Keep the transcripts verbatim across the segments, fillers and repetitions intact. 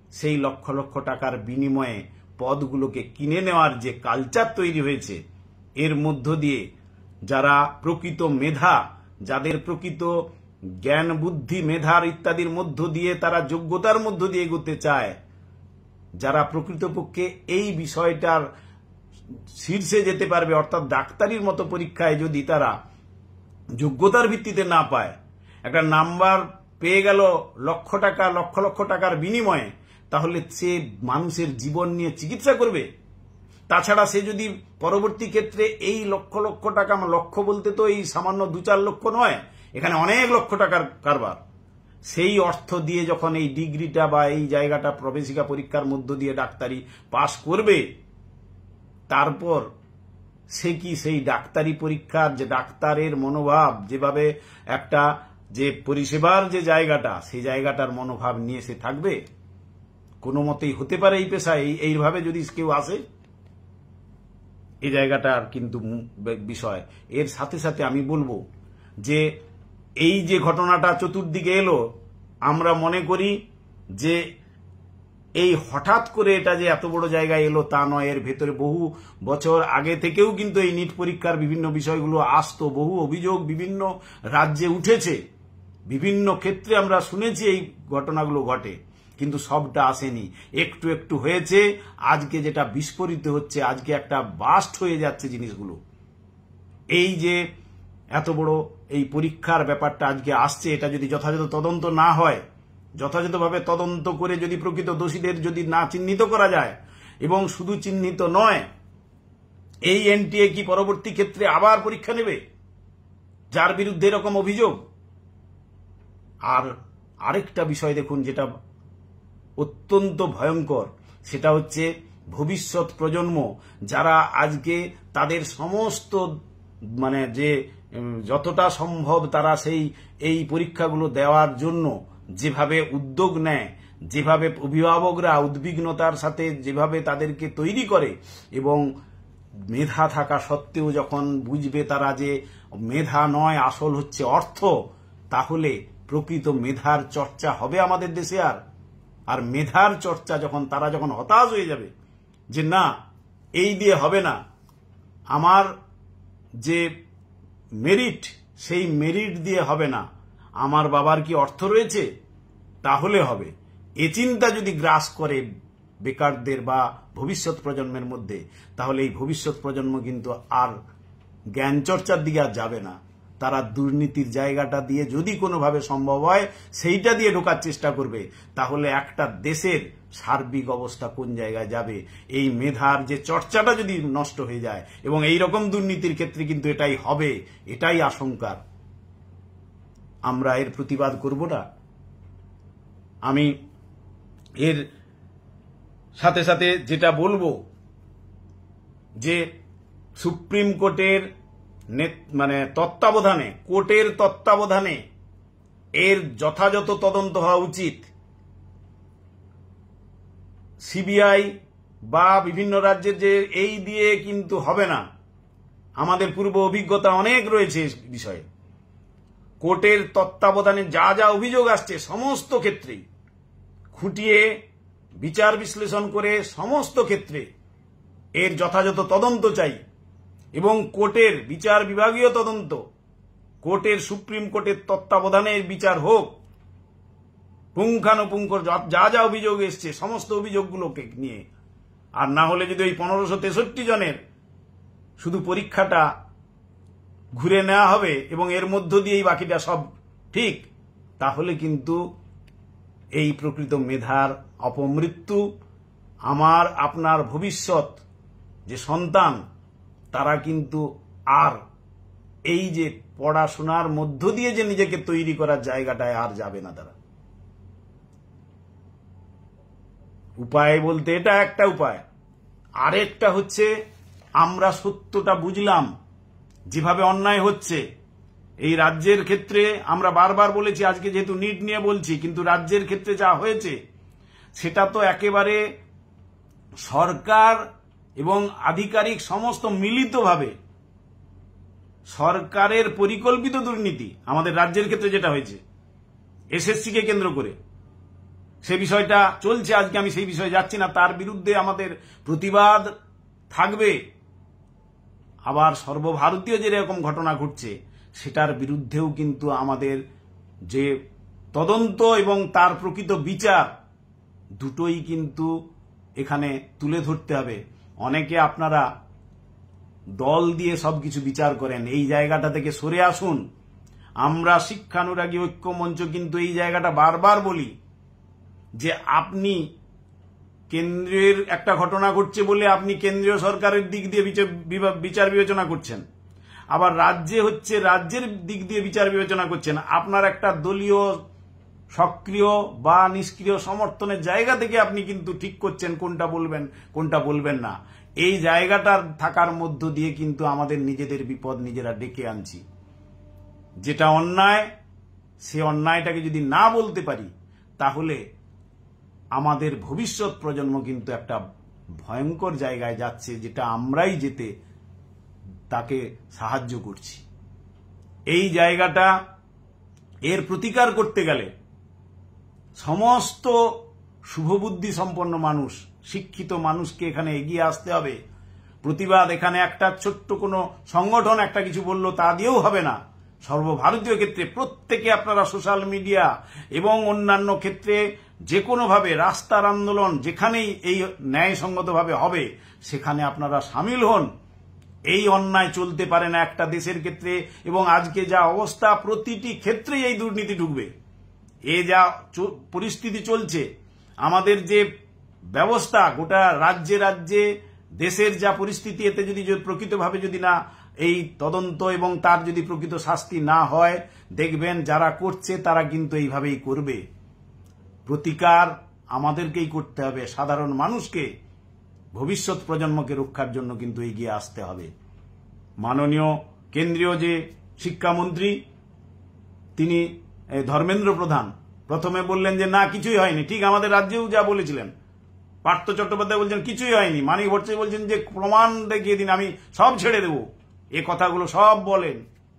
সেই লক্ষ লক্ষ টাকার বিনিময়ে পদগুলোকে কিনে নেওয়ার যে কালচার তৈরি হয়েছে, এর মধ্য দিয়ে যারা প্রকৃত মেধা, যাদের প্রকৃত জ্ঞান বুদ্ধি মেধার ইত্যাদির মধ্য দিয়ে তারা যোগ্যতার মধ্য দিয়ে এগোতে চায়, যারা প্রকৃতপক্ষে এই বিষয়টার শীর্ষে যেতে পারবে, অর্থাৎ ডাক্তারির মতো পরীক্ষায় যদি তারা যোগ্যতার ভিত্তিতে না পায়, একটা নাম্বার পেয়ে গেল লক্ষ টাকা লক্ষ লক্ষ টাকার বিনিময়ে, তাহলে সে মানুষের জীবন নিয়ে চিকিৎসা করবে। তাছাড়া সে যদি পরবর্তী ক্ষেত্রে এই লক্ষ লক্ষ টাকা, লক্ষ বলতে তো এই সামান্য দু চার লক্ষ নয়, এখানে অনেক লক্ষ টাকার কারবার, সেই অর্থ দিয়ে যখন এই ডিগ্রিটা বা এই জায়গাটা প্রবেশিকা পরীক্ষার মধ্য দিয়ে ডাক্তারি পাশ করবে, তারপর সে কি সেই ডাক্তারি পরীক্ষার যে ডাক্তারের মনোভাব, যেভাবে একটা যে পরিষেবার যে জায়গাটা, সেই জায়গাটার মনোভাব নিয়ে সে থাকবে? কোনো মতেই হতে পারে এই পেশায় এইভাবে যদি কেউ আসে? এই জায়গাটার কিন্তু বিষয়। এর সাথে সাথে আমি বলবো যে এই যে ঘটনাটা চতুর্দিকে এলো, আমরা মনে করি যে এই হঠাৎ করে এটা যে এত বড় জায়গায় এলো তা নয়, এর ভেতরে বহু বছর আগে থেকেও কিন্তু এই নিট পরীক্ষার বিভিন্ন বিষয়গুলো আসতো, বহু অভিযোগ বিভিন্ন রাজ্যে উঠেছে, বিভিন্ন ক্ষেত্রে আমরা শুনেছি এই ঘটনাগুলো ঘটে, কিন্তু সবটা আসেনি, একটু একটু হয়েছে। আজকে যেটা বিস্ফোরিত হচ্ছে, আজকে একটা বাস্ট হয়ে যাচ্ছে জিনিসগুলো। এই যে এত বড় এই পরীক্ষার ব্যাপারটা আজকে আসছে, এটা যদি যথাযথ তদন্ত না হয়, যথাযথভাবে তদন্ত করে যদি প্রকৃত দোষীদের যদি না চিহ্নিত করা যায়, এবং শুধু চিহ্নিত নয়, এই এনটিএ কি পরবর্তী ক্ষেত্রে আবার পরীক্ষা নেবে যার বিরুদ্ধে এরকম অভিযোগ? আর আরেকটা বিষয় দেখুন, যেটা অত্যন্ত ভয়ঙ্কর, সেটা হচ্ছে ভবিষ্যৎ প্রজন্ম, যারা আজকে তাদের সমস্ত মানে যে যতটা সম্ভব তারা সেই এই পরীক্ষাগুলো দেওয়ার জন্য যেভাবে উদ্যোগ নেয়, যেভাবে অভিভাবকরা উদ্বিগ্নতার সাথে যেভাবে তাদেরকে তৈরি করে, এবং মেধা থাকা সত্ত্বেও যখন বুঝবে তারা যে মেধা নয়, আসল হচ্ছে অর্থ, তাহলে প্রকৃত মেধার চর্চা হবে আমাদের দেশে। আর আর মেধার চর্চা যখন তারা যখন হতাশ হয়ে যাবে যে না এই দিয়ে হবে না, আমার যে মেরিট সেই মেরিট দিয়ে হবে না, আমার বাবার কি অর্থ রয়েছে তাহলে হবে, এ চিন্তা যদি গ্রাস করে বেকারদের বা ভবিষ্যৎ প্রজন্মের মধ্যে, তাহলে এই ভবিষ্যৎ প্রজন্ম কিন্তু আর জ্ঞান চর্চার দিকে আর যাবে না। তারা দুর্নীতির জায়গাটা দিয়ে যদি কোনোভাবে সম্ভব হয় সেইটা দিয়ে ঢোকার চেষ্টা করবে, তাহলে একটা দেশের সার্বিক অবস্থা কোন জায়গায় যাবে? এই মেধার যে চর্চাটা যদি নষ্ট হয়ে যায়, এবং এই রকম দুর্নীতির ক্ষেত্রে কিন্তু এটাই হবে, এটাই আশঙ্কার। আমরা এর প্রতিবাদ করব না। আমি এর সাথে সাথে যেটা বলবো যে সুপ্রিম কোর্টের মানে তত্ত্বাবধানে, কোর্টের তত্ত্বাবধানে এর যথাযথ তদন্ত হওয়া উচিত। সিবিআই বা বিভিন্ন রাজ্যের যে এই দিয়ে কিন্তু হবে না, আমাদের পূর্ব অভিজ্ঞতা অনেক রয়েছে বিষয়ে। কোর্টের তত্ত্বাবধানে যা যা অভিযোগ আসছে সমস্ত ক্ষেত্রেই খুঁটিয়ে বিচার বিশ্লেষণ করে সমস্ত ক্ষেত্রে এর যথাযথ তদন্ত চাই, এবং কোর্টের বিচার বিভাগীয় তদন্ত, কোর্টের সুপ্রিম কোর্টের তত্ত্বাবধানে বিচার হোক, পুঙ্খানুপুঙ্খ যা যা অভিযোগ এসছে সমস্ত অভিযোগগুলোকে নিয়ে। আর না হলে যদি ওই পনেরোশো তেষট্টি জনের শুধু পরীক্ষাটা ঘুরে নেওয়া হবে এবং এর মধ্য দিয়েই বাকিটা সব ঠিক, তাহলে কিন্তু এই প্রকৃত মেধার অপমৃত্যু, আমার আপনার ভবিষ্যৎ যে সন্তান, তারা কিন্তু আর এই যে পড়াশোনার মধ্য দিয়ে যে নিজেকে তৈরি করার জায়গাটায় আর যাবে না তারা। উপায় বলতে এটা একটা উপায়, আরেকটা হচ্ছে আমরা সত্যটা বুঝলাম, যেভাবে অন্যায় হচ্ছে এই রাজ্যের ক্ষেত্রে, আমরা বারবার বলেছি, আজকে যেহেতু নিট নিয়ে বলছি, কিন্তু রাজ্যের ক্ষেত্রে যা হয়েছে সেটা তো একেবারে সরকার এবং আধিকারিক সমস্ত মিলিতভাবে সরকারের পরিকল্পিত দুর্নীতি। আমাদের রাজ্যের ক্ষেত্রে যেটা হয়েছে এসএসসি কে কেন্দ্র করে, সে বিষয়টা চলছে, আজকে আমি সেই বিষয়ে যাচ্ছি না। তার বিরুদ্ধে আমাদের প্রতিবাদ থাকবে। আবার সর্বভারতীয় যেরকম ঘটনা ঘটছে সেটার বিরুদ্ধেও কিন্তু আমাদের যে তদন্ত এবং তার প্রকৃত বিচার দুটোই কিন্তু এখানে তুলে ধরতে হবে। অনেকে আপনারা দল দিয়ে সবকিছু বিচার করেন, এই জায়গাটা থেকে সরে আসুন। আমরা শিক্ষানুরাগী ঐক্য মঞ্চ কিন্তু এই জায়গাটা বারবার বলি যে আপনি কেন্দ্রের একটা ঘটনা ঘটছে বলে আপনি কেন্দ্রীয় সরকারের দিক দিয়ে বিচার বিবেচনা করছেন, আবার রাজ্যে হচ্ছে রাজ্যের দিক দিয়ে বিচার বিবেচনা করছেন। আপনার একটা দলীয় সক্রিয় বা নিষ্ক্রিয় সমর্থনের জায়গা থেকে আপনি কিন্তু ঠিক করছেন কোনটা বলবেন কোনটা বলবেন না। এই জায়গাটার থাকার মধ্য দিয়ে কিন্তু আমাদের নিজেদের বিপদ নিজেরা ডেকে আনছি। যেটা অন্যায়, সে অন্যায়টাকে যদি না বলতে পারি তাহলে আমাদের ভবিষ্যৎ প্রজন্ম কিন্তু একটা ভয়ঙ্কর জায়গায় যাচ্ছে, যেটা আমরাই যেতে তাকে সাহায্য করছি। এই জায়গাটা এর প্রতিকার করতে গেলে সমস্ত শুভবুদ্ধি সম্পন্ন মানুষ, শিক্ষিত মানুষকে এখানে এগিয়ে আসতে হবে। প্রতিবাদ এখানে একটা ছোট্ট কোনো সংগঠন একটা কিছু বলল তা দিয়েও হবে না। সর্বভারতীয় ক্ষেত্রে প্রত্যেকে আপনারা সোশ্যাল মিডিয়া এবং অন্যান্য ক্ষেত্রে যে কোনোভাবে রাস্তার আন্দোলন যেখানেই এই ন্যায়সঙ্গতভাবে হবে সেখানে আপনারা সামিল হন। এই অন্যায় চলতে পারে না একটা দেশের ক্ষেত্রে, এবং আজকে যা অবস্থা প্রতিটি ক্ষেত্রেই এই দুর্নীতি ঢুকবে। এ যা পরিস্থিতি চলছে, আমাদের যে ব্যবস্থা গোটা রাজ্যে রাজ্যে দেশের যা পরিস্থিতি, এতে যদি প্রকৃতভাবে যদি না এই তদন্ত এবং তার যদি প্রকৃত শাস্তি না হয়, দেখবেন যারা করছে তারা কিন্তু এইভাবেই করবে। প্রতিকার আমাদেরকেই করতে হবে, সাধারণ মানুষকে, ভবিষ্যৎ প্রজন্মকে রক্ষার জন্য কিন্তু এগিয়ে আসতে হবে। মাননীয় কেন্দ্রীয় যে শিক্ষামন্ত্রী তিনি ধর্মেন্দ্র প্রধান প্রথমে বললেন যে না কিছুই হয়নি, ঠিক আমাদের রাজ্যেও যা বলেছিলেন। পার্থ চট্টোপাধ্যায় বলছেন কিছুই হয়নি, মানিক ভট্টাচার্য বলছেন যে প্রমাণ দেখিয়ে দিন আমি সব ছেড়ে দেব। এ কথাগুলো সব বলেন।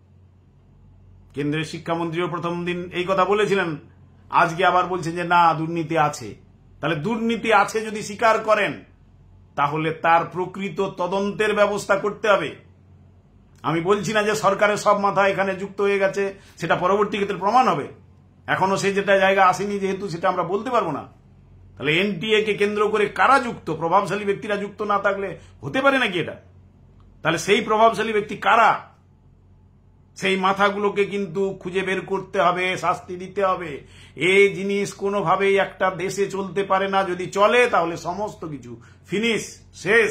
কেন্দ্রের শিক্ষামন্ত্রীও প্রথম দিন এই কথা বলেছিলেন, আজকে আবার বলছেন যে না দুর্নীতি আছে। তাহলে দুর্নীতি আছে যদি স্বীকার করেন তাহলে তার প্রকৃত তদন্তের ব্যবস্থা করতে হবে। আমি বলছি না যে সরকারের সব মাথা এখানে যুক্ত হয়ে গেছে, সেটা পরবর্তী ক্ষেত্রে প্রমাণ হবে। এখনো সে যেটা জায়গা আসেনি যেহেতু সেটা আমরা বলতে পারবো না। তাহলে এনটিএ কে কেন্দ্র করে কারা যুক্ত? প্রভাবশালী ব্যক্তিরা যুক্ত না থাকলে হতে পারে নাকি এটা? তাহলে সেই প্রভাবশালী ব্যক্তি কারা, সেই মাথাগুলোকে কিন্তু খুঁজে বের করতে হবে, শাস্তি দিতে হবে। এই জিনিস কোনোভাবেই একটা দেশে চলতে পারে না। যদি চলে তাহলে সমস্ত কিছু ফিনিশ, শেষ।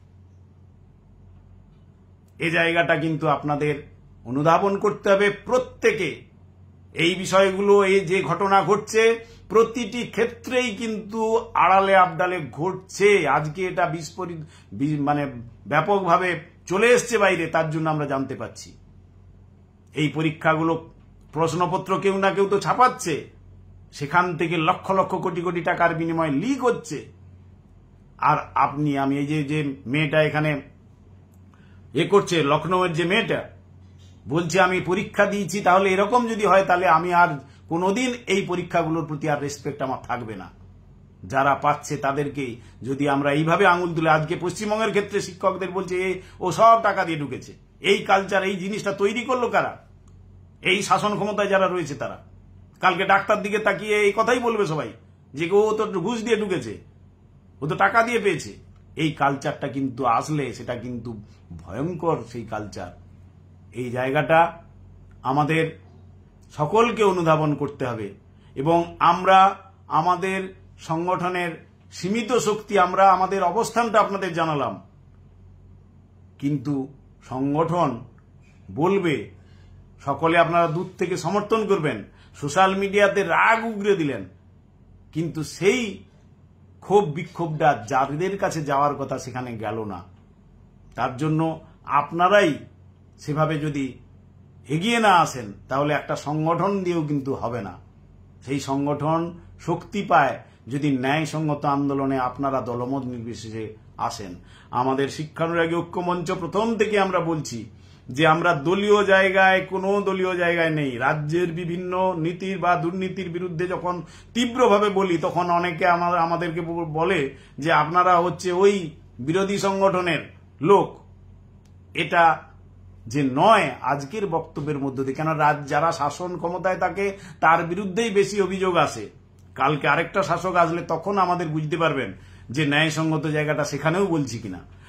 এই জায়গাটা কিন্তু আপনাদের অনুধাবন করতে হবে প্রত্যেকে। এই বিষয়গুলো, এই যে ঘটনা ঘটছে প্রতিটি ক্ষেত্রেই কিন্তু আড়ালে আবডালে ঘটছে। আজকে এটা বিস্ফোরিত মানে ব্যাপকভাবে চলে এসছে বাইরে, তার জন্য আমরা জানতে পাচ্ছি। এই পরীক্ষাগুলো প্রশ্নপত্র কেউ না কেউ তো ছাপাচ্ছে, সেখান থেকে লক্ষ লক্ষ কোটি কোটি টাকার বিনিময়ে লিক হচ্ছে। আর আপনি আমি এই যে যে মেয়েটা এখানে এ করছে, লখনৌয়ের যে মেয়েটা বলছে আমি পরীক্ষা দিয়েছি, তাহলে এরকম যদি হয় তাহলে আমি আর কোনোদিন এই পরীক্ষাগুলোর প্রতি আর রেসপেক্ট আমার থাকবে না। যারা পাচ্ছে তাদেরকেই যদি আমরা এইভাবে আঙুল তুলে, আজকে পশ্চিমবঙ্গের ক্ষেত্রে শিক্ষকদের বলছে ও সব টাকা দিয়ে ঢুকেছে। এই কালচার, এই জিনিসটা তৈরি করলো কারা? এই শাসন ক্ষমতায় যারা রয়েছে তারা। কালকে ডাক্তার দিকে তাকিয়ে এই কথাই বলবে সবাই যে ও তো ঘুষ দিয়ে ঢুকেছে, ও তো টাকা দিয়ে পেয়েছে। এই কালচারটা কিন্তু আসলে সেটা কিন্তু ভয়ঙ্কর সেই কালচার। এই জায়গাটা আমাদের সকলকে অনুধাবন করতে হবে, এবং আমরা আমাদের সংগঠনের সীমিত শক্তি, আমরা আমাদের অবস্থানটা আপনাদের জানালাম, কিন্তু সংগঠন বলবে, সকলে আপনারা দূর থেকে সমর্থন করবেন, সোশ্যাল মিডিয়াতে রাগ উগরে দিলেন, কিন্তু সেই ক্ষোভ বিক্ষোভটা যাদের কাছে যাওয়ার কথা সেখানে গেল না। তার জন্য আপনারাই সেভাবে যদি এগিয়ে না আসেন তাহলে একটা সংগঠন দিয়েও কিন্তু হবে না। সেই সংগঠন শক্তি পায় যদি ন্যায়সঙ্গত আন্দোলনে আপনারা দলমত নির্বিশেষে আসেন। আমাদের শিক্ষানুরাগী ঐক্য মঞ্চ প্রথম থেকে আমরা বলছি যে আমরা দলীয় জায়গায় কোনো দলীয় জায়গায় নেই। রাজ্যের বিভিন্ন নীতির বা দুর্নীতির বিরুদ্ধে যখন তীব্রভাবে বলি তখন অনেকে আমাদেরকে বলে যে আপনারা হচ্ছে ওই বিরোধী সংগঠনের লোক। এটা যে নয় আজকের বক্তব্যের মধ্য দিয়ে, কেন যারা শাসন ক্ষমতায় থাকে তার বিরুদ্ধেই বেশি অভিযোগ আসে। কালকে আরেকটা শাসক আসলে তখন আমাদের বুঝতে পারবেন যে ন্যায়সঙ্গত জায়গাটা সেখানেও বলছি কিনা।